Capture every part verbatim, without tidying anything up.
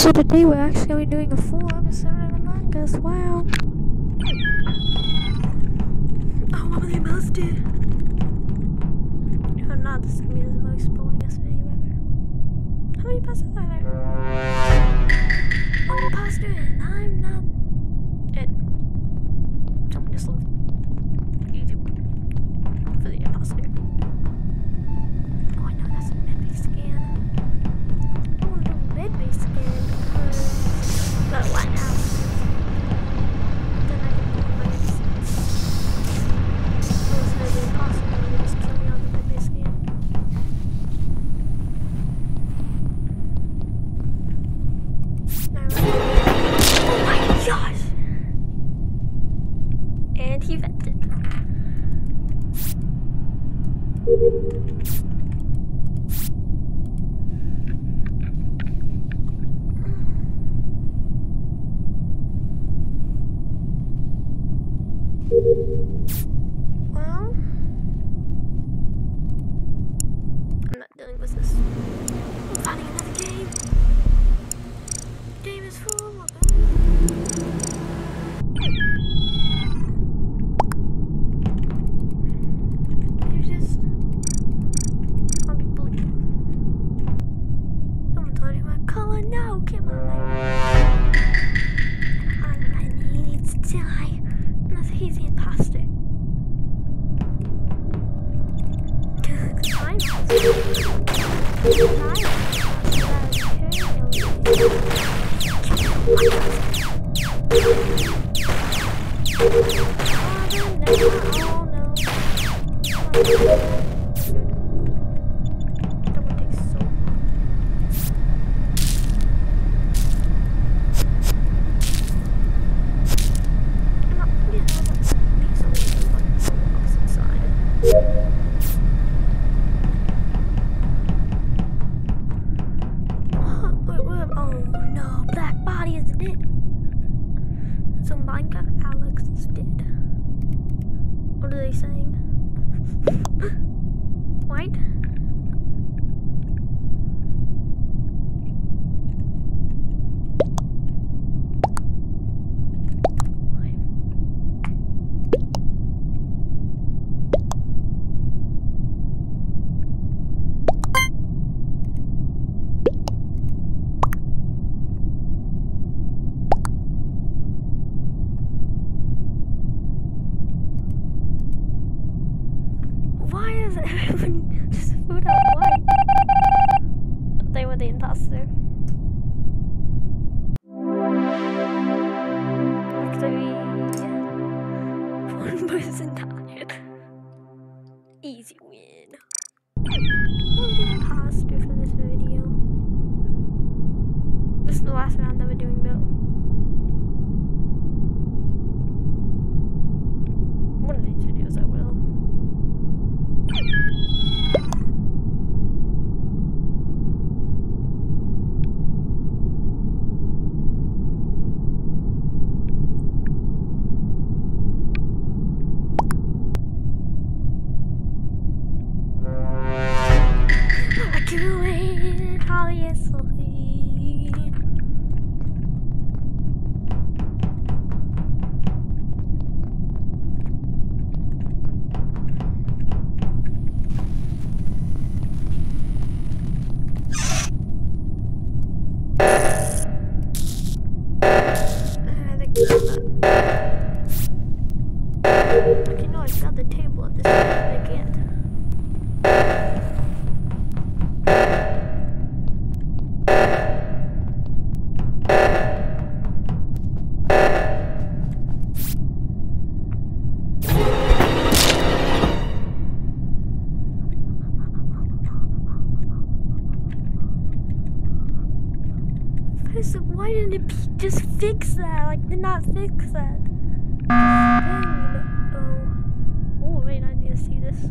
So today we're actually going to be doing a full episode of Among Us. Wow. Oh, I'm the imposter. If I'm not, this is going to be the most boringest video ever. How many imposters are there? I'm an imposter and I'm not it. Someone just left. Easy one. For the imposter. Oh, I know that's a mid-base scan. I want to do a mid-base scan because got a lighthouse. Then I can do my next. So it's going to be impossible to just kill me on the mid-base scan. Oh my gosh! And he vented. Well, I'm not dealing with this. I'm finding another game. Game is full of There's just I'll be blue. Someone told me my color. No, get my name. My name needs to die. Unless he's the imposter. I'm Alex is dead. What are they saying? White? Why is everyone just food out white? They were the imposter. Victory. One person died. Easy win. I'm the imposter for this video. This is the last round that we're doing though. One of these videos I will. I can wait, obviously. Okay, no, I've got the table at this point, but I can't. First, why didn't it just fix that? Like, did not fix that. Oh. Oh, wait, I need to see this.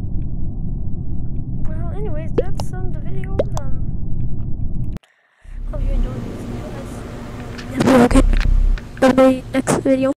Well, anyways, that's um, the video. Um, Bye bye, next video.